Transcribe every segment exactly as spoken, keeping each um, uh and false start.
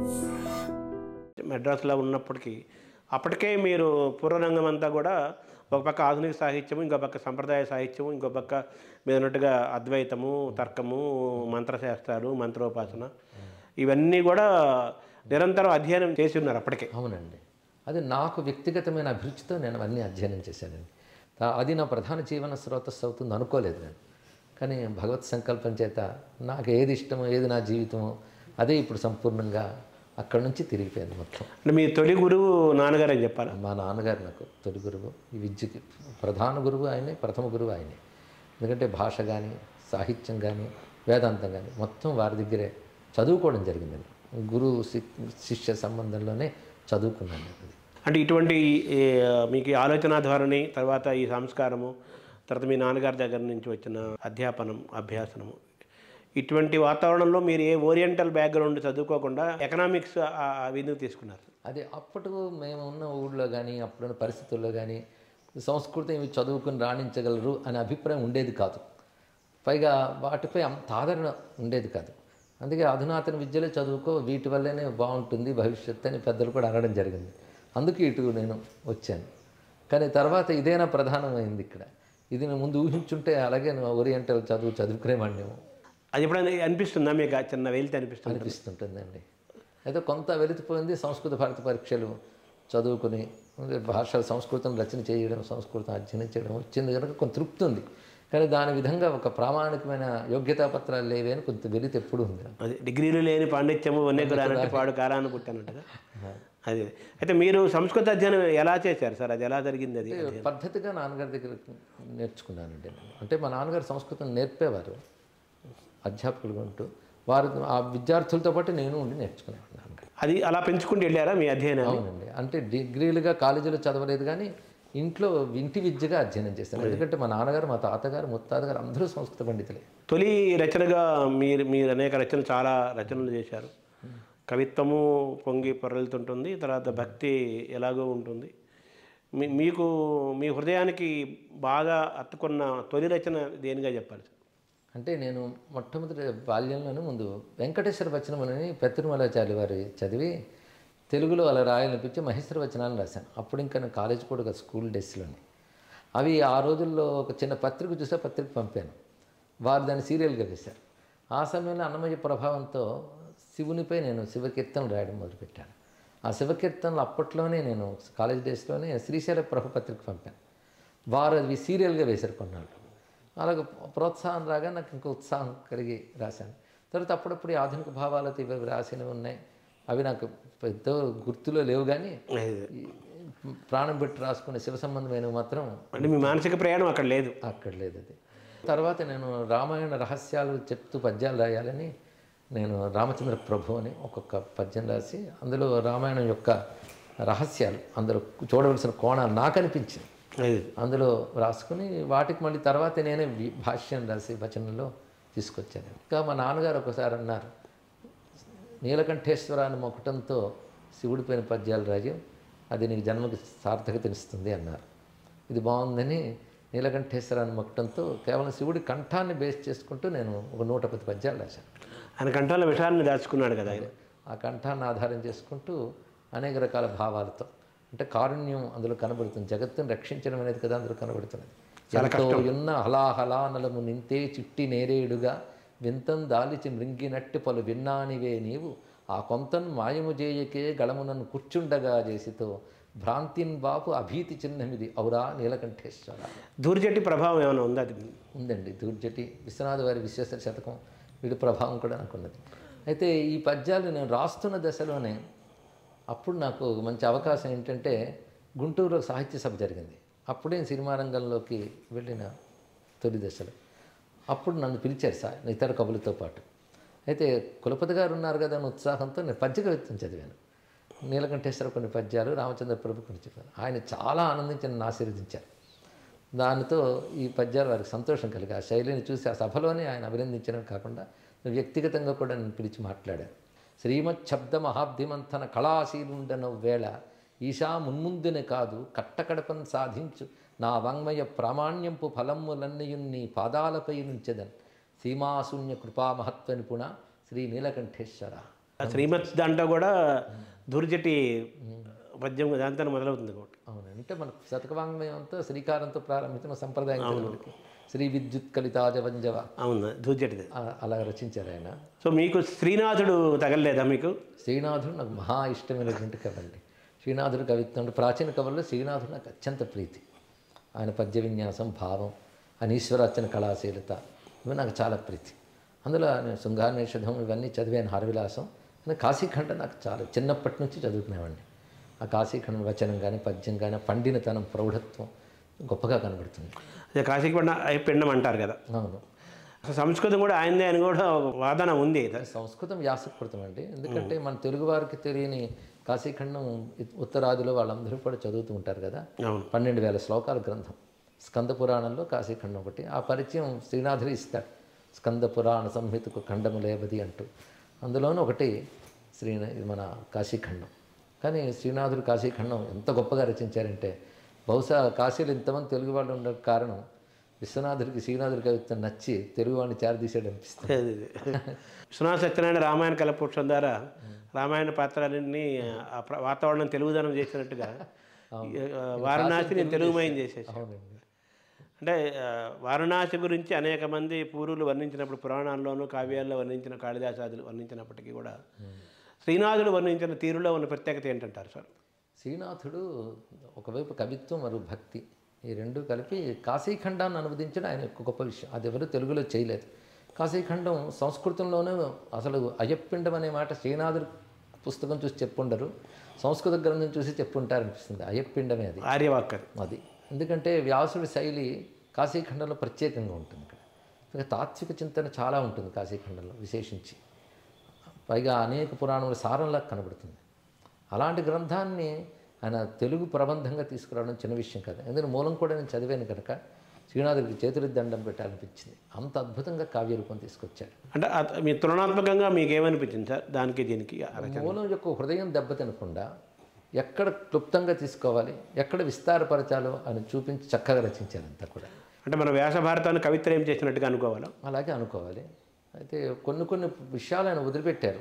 మెడ్రాస్లో ఉన్నప్పటికీ అప్పటికే మీరు పూర్వరంగం అంతా కూడా ఒక పక్క ఆధునిక సాహిత్యము, ఇంకో పక్క సంప్రదాయ సాహిత్యము, ఇంకో పక్క మీరు అన్నట్టుగా అద్వైతము, తర్కము, మంత్రశాస్త్రాలు, మంత్రోపాసన ఇవన్నీ కూడా నిరంతరం అధ్యయనం చేసి ఉన్నారు అప్పటికే. అవునండి, అది నాకు వ్యక్తిగతమైన అభిరుచితో నేను అన్నీ అధ్యయనం చేశానండి. అది నా ప్రధాన జీవన స్రోతస్సు అవుతుంది అనుకోలేదు నేను. కానీ భగవత్ సంకల్పం చేత నాకు ఏది ఇష్టమో, ఏది నా జీవితమో అదే ఇప్పుడు సంపూర్ణంగా అక్కడ నుంచి తిరిగిపోయింది మొత్తం. అంటే మీ తొలి గురువు నాన్నగారు అని చెప్పాలి. మా నాన్నగారు నాకు తొలి గురువు, ఈ విద్యకి ప్రధాన గురువు ఆయనే, ప్రథమ గురువు ఆయనే. ఎందుకంటే భాష కానీ, సాహిత్యం కానీ, వేదాంతం కానీ మొత్తం వారి దగ్గరే చదువుకోవడం జరిగిందండి. గురువు శిష్య సంబంధంలోనే చదువుకున్నాను అది. అంటే ఇటువంటి మీకు ఆలోచన ధోరణి, తర్వాత ఈ సంస్కారము, తర్వాత మీ నాన్నగారి దగ్గర నుంచి వచ్చిన అధ్యాపనం, అభ్యాసనము, ఇటువంటి వాతావరణంలో మీరు ఏ ఓరియంటల్ బ్యాక్గ్రౌండ్ చదువుకోకుండా ఎకనామిక్స్ విధులు తీసుకున్నారు? అదే అప్పటి మేము ఉన్న ఊళ్ళో కానీ, అప్పుడున్న పరిస్థితుల్లో కానీ సంస్కృతం ఇవి చదువుకుని రాణించగలరు అనే అభిప్రాయం ఉండేది కాదు. పైగా వాటిపై అంత ఆదరణ ఉండేది కాదు. అందుకే అధునాతన విద్యలో చదువుకో, వీటి వల్లనే బాగుంటుంది భవిష్యత్తు అని పెద్దలు కూడా అనడం జరిగింది. అందుకే ఇటు నేను వచ్చాను. కానీ తర్వాత ఇదేనా ప్రధానమైంది ఇక్కడ. ఇది నేను ముందు ఊహించుంటే అలాగే ఓరియంటల్ చదువు చదువుకునేవాడినేమో. అది ఎప్పుడైనా అనిపిస్తుందా మీకు? చిన్న వెలితి అనిపిస్తుంది? అనిపిస్తుంటుందండి. అయితే కొంత వెలితిపోయింది. సంస్కృత భారత పరీక్షలు చదువుకుని భాషలు సంస్కృతం రచన చేయడం, సంస్కృతం అధ్యయనం చేయడం వచ్చింది కనుక కొంత తృప్తి ఉంది. కానీ దాని విధంగా ఒక ప్రామాణికమైన యోగ్యతా పత్రాలు లేవే అని కొంత వెలితి ఎప్పుడు ఉంది. అది డిగ్రీలు లేని పాండిత్యము వన్యకురానంటే పాడు కాలాన్ని పుట్టానంటగా. అది అయితే మీరు సంస్కృత అధ్యయనం ఎలా చేశారు సార్? అది ఎలా జరిగింది? అది పద్ధతిగా నాన్నగారి దగ్గర నేర్చుకున్నానండి. అంటే మా నాన్నగారు సంస్కృతం నేర్పేవారు అధ్యాపకులుగా ఉంటూ. వారు ఆ విద్యార్థులతో పాటు నేను ఉండి నేర్చుకునేవాడిని. అది అలా పెంచుకుంటూ వెళ్ళారా మీ అధ్యయనం? అవునండి. అంటే డిగ్రీలుగా కాలేజీలో చదవలేదు, కానీ ఇంట్లో ఇంటి విద్యగా అధ్యయనం చేశాను. ఎందుకంటే మా నాన్నగారు, మా తాతగారు, ముత్తాతగారు అందరూ సంస్కృత పండితులే. తొలి రచనగా మీరు మీరు అనేక రచనలు, చాలా రచనలు చేశారు. కవిత్వము పొంగి పొరలుతుంటుంది, తర్వాత భక్తి ఎలాగో ఉంటుంది. మీ మీకు మీ హృదయానికి బాగా అత్తుకున్న తొలి రచన దేనిగా చెప్పాలి? అంటే నేను మొట్టమొదటి బాల్యంలోనే ముందు వెంకటేశ్వర వచనములని పెత్తిరుమలాచార్య వారి చదివి తెలుగులో అలా రాయాలనిపించి మహేశ్వర వచనాలను రాశాను. అప్పుడు ఇంకా నేను కాలేజ్ కూడా స్కూల్ డేస్లోని అవి ఆ రోజుల్లో ఒక చిన్న పత్రిక చూసే పత్రిక పంపాను. వారు దాన్ని సీరియల్గా వేశారు. ఆ సమయంలో అన్నమయ్య ప్రభావంతో శివునిపై నేను శివకీర్తనలు రాయడం మొదలుపెట్టాను. ఆ శివకీర్తనలు అప్పట్లోనే నేను కాలేజ్ డేస్లోనే శ్రీశైల ప్రభు పత్రిక పంపాను. వారు అవి సీరియల్గా వేశారు కొన్నాళ్ళు. అలాగే ప్రోత్సాహం రాగా నాకు ఇంకా ఉత్సాహం కలిగి రాశాను. తర్వాత అప్పుడప్పుడు ఆధునిక భావాలతో ఇవి రాసినవి ఉన్నాయి. అవి నాకు పెద్ద గుర్తులో లేవు, కానీ ప్రాణం పెట్టి రాసుకునే శివ సంబంధమైనవి మాత్రం. అంటే మీ మానసిక ప్రయాణం అక్కడ లేదు? అక్కడ లేదు. అది తర్వాత నేను రామాయణ రహస్యాలు చెప్తూ పద్యాలు రాయాలని నేను రామచంద్ర ప్రభు అని ఒక్కొక్క పద్యం రాసి అందులో రామాయణం యొక్క రహస్యాలు అందులో చూడవలసిన కోణాలు నాకు అనిపించింది, అందులో రాసుకుని వాటికి మళ్ళీ తర్వాత నేనే భాష్యం రాసి వచనంలో తీసుకొచ్చాను. ఇంకా మా నాన్నగారు ఒకసారి అన్నారు, నీలకంఠేశ్వరాన్ని మొక్కటంతో శివుడిపైన పద్యాలు రాజు, అది నీకు జన్మకి సార్థకతనిస్తుంది అన్నారు. ఇది బాగుందని నీలకంఠేశ్వరాన్ని మొక్కటంతో కేవలం శివుడి కంఠాన్ని బేస్ చేసుకుంటూ నేను ఒక నూట పది పద్యాలు రాశాను. ఆయన కంఠంలో విషయాన్ని దాచుకున్నాడు కదా ఆయన. ఆ కంఠాన్ని ఆధారం చేసుకుంటూ అనేక రకాల భావాలతో, అంటే కారుణ్యం అందులో కనబడుతుంది. జగత్తుని రక్షించడం అనేది కదా అందులో కనబడుతున్నది. ఎంతో ఉన్న హలాహలానలము నింతే చిట్టి నేరేడుగా వింతం దాలిచి మృంగినట్టు పలు విన్నానివే నీవు ఆ కొంతన్ మాయము జేయకే గళమునను కూర్చుండగా చేసితో భ్రాంతిన్ బాపు అభీతి చిహ్నమిది ఔరా నీలకంఠేశ్వర. దూర్జటి ప్రభావం ఏమైనా ఉందా? అది ఉందండి. దూర్జటి విశ్వనాథ వారి విశ్వేశ్వర శతకం వీడి ప్రభావం కూడా నాకు ఉన్నది. అయితే ఈ పద్యాలు నేను రాస్తున్న దశలోనే అప్పుడు నాకు మంచి అవకాశం ఏంటంటే గుంటూరులో సాహిత్య సభ జరిగింది. అప్పుడే సినిమా రంగంలోకి వెళ్ళిన తొలి దశలో అప్పుడు నన్ను పిలిచారు సార్ ఇతర కవులతో పాటు. అయితే కులపతి గారు ఉన్నారు కదా అని ఉత్సాహంతో నేను పద్య కవిత్వం చదివాను. నీలకంఠేశ్వర కొన్ని పద్యాలు, రామచంద్ర ప్రభు కొన్ని చెప్పాను. ఆయన చాలా ఆనందించి నన్ను ఆశీర్వదించారు. దానితో ఈ పద్యాలు వారికి సంతోషం కలిగి ఆ శైలిని చూసి ఆ సభలోనే ఆయన అభినందించడం కాకుండా వ్యక్తిగతంగా కూడా నన్ను పిలిచి మాట్లాడారు. శ్రీమత్ శబ్ద మహాబ్ధిమంతన కళాశీలుండన వేళ ఈశా మున్ముందునే కాదు కట్టకడపన్ సాధించు నా వాంగ్మయ ప్రామాణ్యంపు ఫలమ్ములన్నయున్ నీ పాదాలపై నుంచెదన్ సీమాశూన్య కృపామహత్వ నిపుణ శ్రీ నీలకంఠేశ్వర. ఆ శ్రీమత్ దాంట్లో కూడా ధూర్జటి పద్యం దాంతో మొదలవుతుంది కాబట్టి. అవును, అంటే మనకు శతకవాంగ్మయం అంతా శ్రీకారంతో ప్రారంభించిన సంప్రదాయం కదా మనకి. శ్రీ విద్యుత్ కలితాజ వంజవ అవును, ధూర్జటిది. అలా రచించారు ఆయన. సో మీకు శ్రీనాథుడు తగలలేదా మీకు? శ్రీనాథుడు నాకు మహా ఇష్టమైనటువంటి కవి అండి. శ్రీనాథుడు కవిత్వం అంటే ప్రాచీన కవుల్లో శ్రీనాథుడు నాకు అత్యంత ప్రీతి. ఆయన పద్య విన్యాసం, భావం, ఆయన ఈశ్వరార్చన కళాశీలత ఇవి నాకు చాలా ప్రీతి. అందులో నేను శృంగారనిషధం ఇవన్నీ చదివాను, హరవిలాసం. కానీ కాశీఖండ నాకు చాలా చిన్నప్పటి నుంచి చదువుకునేవాడిని. ఆ కాశీఖండ వచనం కానీ పద్యం కానీ పండినతనం, ప్రౌఢత్వం గొప్పగా కనబడుతుంది. అదే కాశీఖండ పిండం అంటారు కదా. అవును, అసలు సంస్కృతం కూడా ఆయనదే అని కూడా ఒక వాదన ఉంది. సంస్కృతం వ్యాసకృతం అండి. ఎందుకంటే మన తెలుగు వారికి తెలియని కాశీఖండం ఉత్తరాదిలో వాళ్ళందరూ కూడా చదువుతూ ఉంటారు కదా. పన్నెండు వేల శ్లోకాల గ్రంథం స్కంద పురాణంలో కాశీఖండం ఒకటి. ఆ పరిచయం శ్రీనాథుడు ఇస్తాడు. స్కంద పురాణ సంహితకు ఖండము లేవది అంటూ అందులోనూ ఒకటి శ్రీ మన కాశీఖండం. కానీ శ్రీనాథుడు కాశీఖండం ఎంత గొప్పగా రచించారంటే, బహుశా కాశీలో ఇంతమంది తెలుగు వాళ్ళు ఉండే కారణం విశ్వనాథుడికి శ్రీనాథుడి కవిత్వం నచ్చి తెలుగు వాడిని చేరదీసాడు అనిపిస్తుంది. విశ్వనాథ సత్యనారాయణ రామాయణ కలపురుషం ద్వారా రామాయణ పాత్రలన్నీ వాతావరణం తెలుగుదనం చేసినట్టుగా వారణాసిని తెలుగుమయం చేసేసి. అవునండి. అంటే వారణాసి గురించి అనేక మంది పూర్వులు వర్ణించినప్పుడు పురాణాల్లోనూ కావ్యాల్లో వర్ణించిన కాళిదాసాదులు వర్ణించినప్పటికీ కూడా శ్రీనాథుడు వర్ణించిన తీరులో ఉన్న ప్రత్యేకత ఏంటంటారు సార్? శ్రీనాథుడు ఒకవైపు కవిత్వం మరియు భక్తి ఈ రెండు కలిపి కాశీఖండాన్ని అనువదించడం ఆయన యొక్క గొప్ప విషయం. అది ఎవరు తెలుగులో చేయలేదు. కాశీఖండం సంస్కృతంలోనే అసలు అయ్యప్పిండం అనే మాట శ్రీనాథుడు పుస్తకం చూసి చెప్పుండరు, సంస్కృత గ్రంథం చూసి చెప్పుంటారనిపిస్తుంది. అయ్యప్పిండమే అది, ఆర్యవాక్ అది. ఎందుకంటే వ్యాసుడి శైలి కాశీఖండంలో ప్రత్యేకంగా ఉంటుంది. ఇక్కడ తాత్విక చింతన చాలా ఉంటుంది కాశీఖండంలో విశేషించి. పైగా అనేక పురాణముల సారంలా కనబడుతుంది. అలాంటి గ్రంథాన్ని ఆయన తెలుగు ప్రబంధంగా తీసుకురావడం చిన్న విషయం కాదు. ఎందుకంటే మూలం కూడా నేను చదివాను కనుక శ్రీనాథుడికి చేతులు దండం పెట్టాలనిపించింది. అంత అద్భుతంగా కావ్య రూపం తీసుకొచ్చాడు. అంటే మీ తులనాత్మకంగా మీకు ఏమనిపించింది సార్ దానికి దీనికి? మూలం యొక్క హృదయం దెబ్బతినకుండా ఎక్కడ క్లుప్తంగా తీసుకోవాలి, ఎక్కడ విస్తారపరచాలో అని చూపించి చక్కగా రచించారు అంతా కూడా. అంటే మన వ్యాస భారతాన్ని కవిత్రయం చేసినట్టుగా అనుకోవాలా? అలాగే అనుకోవాలి. అయితే కొన్ని కొన్ని విషయాలు ఆయన వదిలిపెట్టారు.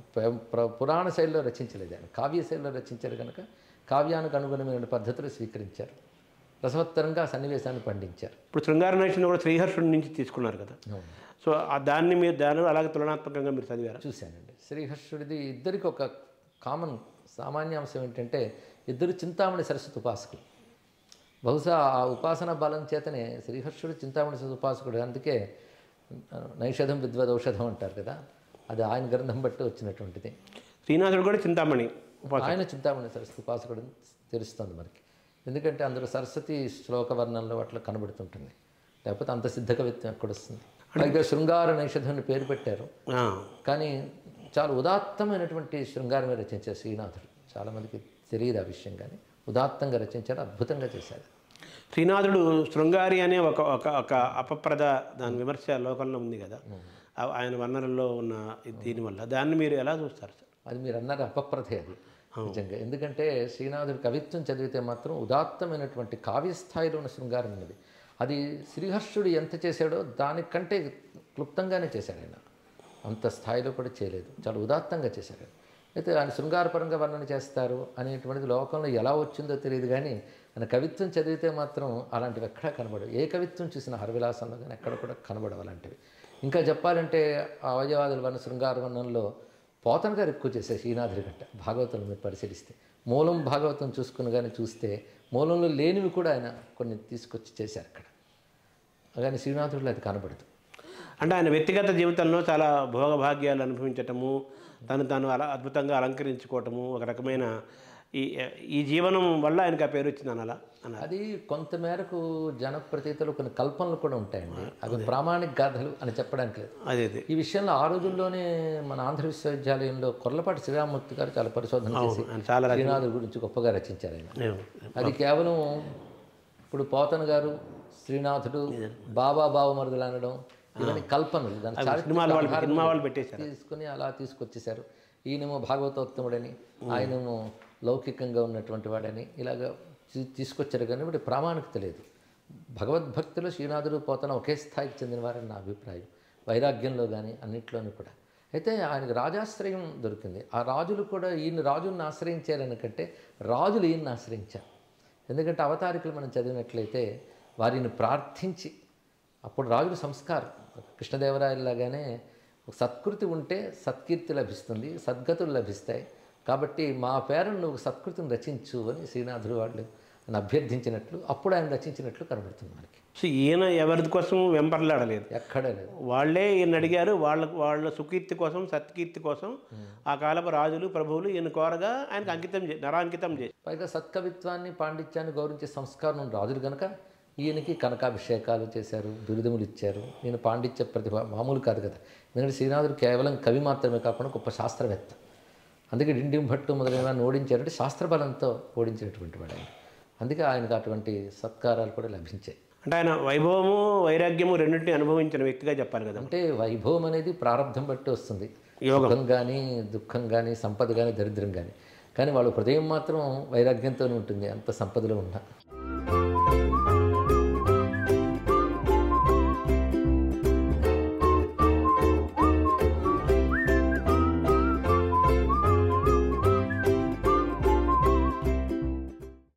పురాణ శైలిలో రచించలేదు, ఆయన కావ్య శైలిలో రచించారు కనుక కావ్యానికి అనుగుణమైన పద్ధతులు స్వీకరించారు. రసవత్తరంగా సన్నివేశాన్ని పండించారు. ఇప్పుడు శృంగార నైషధం కూడా శ్రీహర్షుడి నుంచి తీసుకున్నారు కదా. సో దాన్ని మీరు దాని అలాగే తులనాత్మకంగా మీరు చదివారు? చూశానండి. శ్రీహర్షుడిది ఇద్దరికి ఒక కామన్ సామాన్యాంశం ఏంటంటే ఇద్దరు చింతామణి సరస్వతి ఉపాసకులు. బహుశా ఆ ఉపాసన బలం చేతనే శ్రీహర్షుడు చింతామణి సరస్వతి ఉపాసకుడు. అందుకే నైషధం విద్వద్ ఔషధం అంటారు కదా, అది ఆయన గ్రంథం బట్టి వచ్చినటువంటిది. శ్రీనాథుడు కూడా చింతామణి, ఆయన చింతామణి సరస్వతి ఉపాసకుడు తెలుస్తుంది మనకి. ఎందుకంటే అందులో సరస్వతి శ్లోక వర్ణంలో అట్లా కనబడుతుంటుంది. లేకపోతే అంత సిద్ధ కవిత్వం ఎక్కడొస్తుంది? పైగా శృంగార నైషధాన్ని పేరు పెట్టారు, కానీ చాలా ఉదాత్తమైనటువంటి శృంగారమే రచించారు శ్రీనాథుడు. చాలామందికి తెలియదు ఆ విషయం, కానీ ఉదాత్తంగా రచించారు, అద్భుతంగా చేశారు. శ్రీనాథుడు శృంగారి అనే ఒక ఒక ఒక అపప్రద దాని విమర్శ లోకంలో ఉంది కదా, ఆయన వర్ణనలో ఉన్న దీనివల్ల దాన్ని మీరు ఎలా చూస్తారు సార్? అది మీరు అన్నారు అపప్రదే అది నిజంగా. ఎందుకంటే శ్రీనాథుడు కవిత్వం చదివితే మాత్రం ఉదాత్తమైనటువంటి కావ్యస్థాయిలో ఉన్న శృంగారం ఉన్నది. అది శ్రీహర్షుడు ఎంత చేశాడో దానికంటే క్లుప్తంగానే చేశాడు ఆయన. అంత స్థాయిలో కూడా చేయలేదు, చాలా ఉదాత్తంగా చేశాడు. అయితే ఆయన శృంగారపరంగా వర్ణన చేస్తారు అనేటువంటిది లోకంలో ఎలా వచ్చిందో తెలియదు, కానీ ఆయన కవిత్వం చదివితే మాత్రం అలాంటివి ఎక్కడా కనబడవు. ఏ కవిత్వం చూసిన హరవిలాసంలో కానీ ఎక్కడ కూడా కనబడవు అలాంటివి. ఇంకా చెప్పాలంటే అవయవాదుల వర్ణ శృంగార వర్ణంలో పోతన గారు ఎక్కువ చేశారు శ్రీనాథుడి గంట. భాగవతం మీరు పరిశీలిస్తే మూలం భాగవతం చూసుకుని కానీ చూస్తే మూలంలో లేనివి కూడా ఆయన కొన్ని తీసుకొచ్చి చేశారు అక్కడ, కానీ శ్రీనాథుడిలో అది కనబడదు. అంటే ఆయన వ్యక్తిగత జీవితంలో చాలా భోగభాగ్యాలు అనుభవించటము, తను తాను అలా అద్భుతంగా అలంకరించుకోవటము, ఒక రకమైన ఈ ఈ జీవనం వల్ల ఆయనకు ఆ పేరు వచ్చిందని అలా అన్నారు. అది కొంతమేరకు జనప్రతీతలు కొన్ని కల్పనలు కూడా ఉంటాయండి, అవి ప్రామాణిక గాథలు అని చెప్పడానికి లేదు. అదే ఈ విషయంలో ఆ రోజుల్లోనే మన ఆంధ్ర విశ్వవిద్యాలయంలో కొర్లపాటి శ్రీరామూర్తి గారు చాలా పరిశోధన చేసి చాలా శ్రీనాథుడి గురించి గొప్పగా రచించారు ఆయన. అది కేవలం ఇప్పుడు పోతన గారు శ్రీనాథుడు బాబా బావమరుదులు అనడం ఇవన్నీ కల్పనలు, దాన్ని తీసుకుని అలా తీసుకొచ్చేశారు. ఈయనేమో భాగవతోత్తముడని, ఆయనేమో లౌకికంగా ఉన్నటువంటి వాడని ఇలాగ తీసుకొచ్చారు, కానీ ఇప్పుడు ప్రామాణికత లేదు. భగవద్భక్తిలో శ్రీనాథుడు పోతన ఒకే స్థాయికి చెందినవారని నా అభిప్రాయం. వైరాగ్యంలో కానీ అన్నింటిలోనూ కూడా అయితే ఆయనకు రాజాశ్రయం దొరికింది. ఆ రాజులు కూడా ఈయన రాజులను ఆశ్రయించారనుకంటే రాజులు ఈయన్ని ఆశ్రయించారు. ఎందుకంటే అవతారికలు మనం చదివినట్లయితే వారిని ప్రార్థించి, అప్పుడు రాజుల సంస్కారం కృష్ణదేవరాయలాగానే సత్కృతి ఉంటే సత్కీర్తి లభిస్తుంది, సద్గతులు లభిస్తాయి. కాబట్టి మా పేరును నువ్వు సత్కృతిని రచించు అని శ్రీనాథుడు వాళ్ళు అని అభ్యర్థించినట్లు అప్పుడు ఆయన రచించినట్లు కనబడుతుంది మనకి. సో ఈయన ఎవరి కోసం వెంపర్లాడలేదు, ఎక్కడా లేదు. వాళ్ళే ఈయన అడిగారు. వాళ్ళ వాళ్ళ సుకీర్తి కోసం, సత్కీర్తి కోసం ఆ కాలపు రాజులు ప్రభువులు ఈయన కోరగా ఆయనకు అంకితం చే నరాంకితం చేసి, పైగా సత్కవిత్వాన్ని పాండిత్యాన్ని గౌరవించే సంస్కారం ఉన్న రాజులు కనుక ఈయనకి కనకాభిషేకాలు చేశారు, బిరుదములు ఇచ్చారు. ఈయన పాండిత్య ప్రతిభ మామూలు కాదు కదా. ఎందుకంటే శ్రీనాథుడు కేవలం కవి మాత్రమే కాకుండా గొప్ప శాస్త్రవేత్త. అందుకే డిండిం భట్టు మొదలైన వారిని ఓడించారంటే శాస్త్రబలంతో ఓడించినటువంటి వాడు ఆయన. అందుకే ఆయనకు అటువంటి సత్కారాలు కూడా లభించాయి. అంటే ఆయన వైభవము వైరాగ్యము రెండింటిని అనుభవించిన వ్యక్తిగా చెప్పాలి కదా. అంటే వైభవం అనేది ప్రారంభం బట్టి వస్తుంది, యోగం. సుఖం కానీ దుఃఖం కానీ సంపద కానీ దరిద్రం కానీ. కానీ వాళ్ళ హృదయం మాత్రం వైరాగ్యంతోనే ఉంటుంది అంత సంపదలో ఉన్నా.